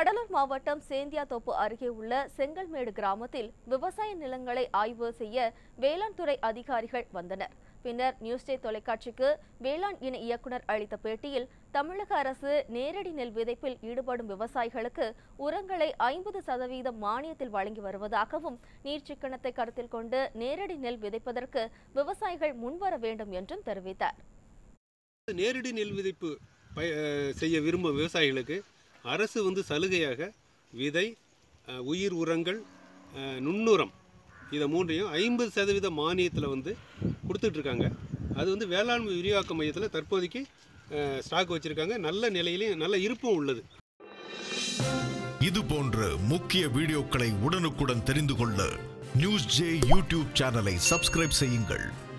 கடலூர் மாவட்டம் சேந்தியாத்தோப்பு அருகே உள்ள செங்கல்மேடு கிராமத்தில் விவசாய நிலங்களை ஆய்வு செய்ய வேளாண் துறை அதிகாரிகள் வந்தனர். பின்னர் நியூஸ் டே தொலைக்காட்சிக்கு வேளாண் இணை இயக்குநர் அளித்த பேட்டியில் தமிழக அரசு நேரடி நெல் விதைப்பில் ஈடுபடும் விவசாயிகளுக்கு உரங்களை 50% மானியத்தில் வழங்கி வருவதாகவும் நீர் சிக்கனத்தை கருத்தில் கொண்டு நேரடி நெல் விதைப்பதற்கு விவசாயிகள் முன்வர வேண்டும் என்றும் தெரிவித்தார். நேரடி நெல் விதைப்பு செய்ய விரும்பும் விவசாயிகளுக்கு அரசு சலுகையாக விதை, உயிர் உரங்கள், நுண்ணுரம் இதை மூன்றையும் 50% மானியத்தில் கொடுத்துட்ருக்காங்க. அது வேளாண்மை விரிவாக்க மையத்தில் தற்போதைக்கு ஸ்டாக் வச்சுருக்காங்க. நல்ல நிலையிலையும் நல்ல இருப்பும் உள்ளது. இது போன்ற முக்கிய வீடியோக்களை உடனுக்குடன் தெரிந்து கொள்ள நியூஸ் ஜே யூடியூப் சேனலை சப்ஸ்கிரைப் செய்யுங்கள்.